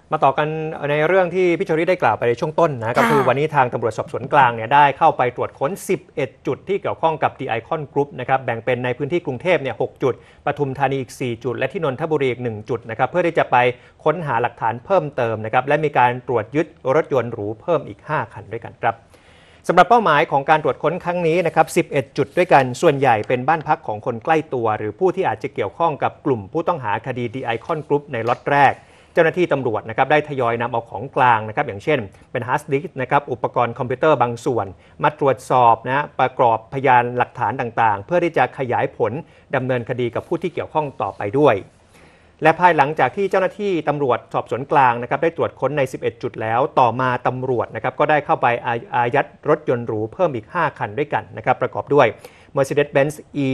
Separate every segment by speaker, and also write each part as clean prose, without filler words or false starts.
Speaker 1: มาต่อกันในเรื่องที่พี่ชริได้กล่าวไปในช่วงต้นนะก็คือวันนี้ทางตำรวจสอบสวนกลางเนี่ยได้เข้าไปตรวจค้น11จุดที่เกี่ยวข้องกับ The Icon Group นะครับแบ่งเป็นในพื้นที่กรุงเทพเนี่ย6จุดปทุมธานีอีก4จุดและที่นนทบุรีอีก1จุดนะครับเพื่อที่จะไปค้นหาหลักฐานเพิ่มเติมนะครับและมีการตรวจยึดรถยนต์หรูเพิ่มอีก5คันด้วยกันครับสำหรับเป้าหมายของการตรวจค้นครั้งนี้นะครับ11จุดด้วยกันส่วนใหญ่เป็นบ้านพักของคนใกล้ตัวหรือผู้ที่อาจจะเกี่ยวข้องกับกลุ่มผู้ต้องหาคดี The Icon Group ในล็อตแรกเจ้าหน้าที่ตำรวจนะครับได้ทยอยนำเอาของกลางนะครับอย่างเช่นเป็นฮาร์ดดิสก์นะครับอุปกรณ์คอมพิวเตอร์บางส่วนมาตรวจสอบนะประกอบพยานหลักฐานต่างๆเพื่อที่จะขยายผลดำเนินคดีกับผู้ที่เกี่ยวข้องต่อไปด้วยและภายหลังจากที่เจ้าหน้าที่ตำรวจสอบสวนกลางนะครับได้ตรวจค้นใน11จุดแล้วต่อมาตำรวจนะครับก็ได้เข้าไปอายัดรถยนต์หรูเพิ่มอีก5คันด้วยกันนะครับประกอบด้วย Mercedes-Benz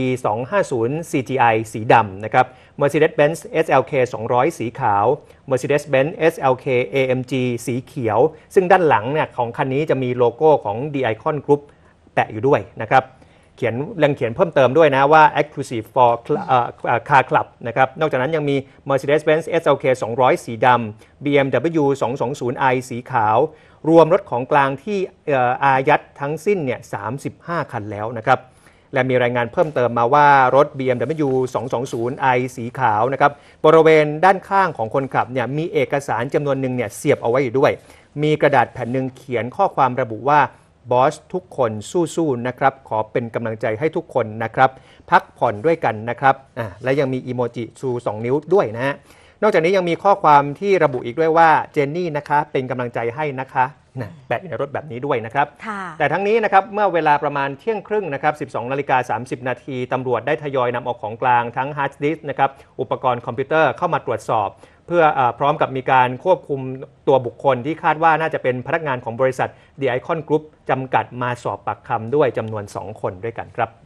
Speaker 1: E250 CGI สีดำนะครับ Mercedes-Benz SLK 200 สีขาว Mercedes-Benz SLK AMG สีเขียวซึ่งด้านหลังเนี่ยของคันนี้จะมีโลโก้ของ The Icon Group แปะอยู่ด้วยนะครับเขียนเพิ่มเติมด้วยนะว่า Exclusive for Car Club นะครับนอกจากนั้นยังมี Mercedes-Benz SLK 200 สีดำ BMW 220i สีขาวรวมรถของกลางที่อายัดทั้งสิ้นเนี่ย35คันแล้วนะครับและมีรายงานเพิ่มเติมมาว่ารถ BMW 220i สีขาวนะครับบริเวณด้านข้างของคนขับเนี่ยมีเอกสารจำนวนหนึ่งเนี่ยเสียบเอาไว้อยู่ด้วยมีกระดาษแผ่นหนึ่งเขียนข้อความระบุว่าบอสทุกคนสู้ๆนะครับขอเป็นกำลังใจให้ทุกคนนะครับพักผ่อนด้วยกันนะครับและยังมีอีโมจิชู2นิ้วด้วยนะฮะนอกจากนี้ยังมีข้อความที่ระบุอีกด้วยว่าเจนนี่นะคะเป็นกำลังใจให้นะคะแปะอยู่ในรถแบบนี้ด้วยนะครับแต่ทั้งนี้นะครับเมื่อเวลาประมาณเที่ยงครึ่งนะครับ12:30 นาทีตำรวจได้ทยอยนำเอาของกลางทั้งฮาร์ดดิสก์นะครับอุปกรณ์คอมพิวเตอร์เข้ามาตรวจสอบเพื่อพร้อมกับมีการควบคุมตัวบุคคลที่คาดว่าน่าจะเป็นพนักงานของบริษัท The Icon Group จำกัดมาสอบปากคำด้วยจำนวน2คนด้วยกันครับ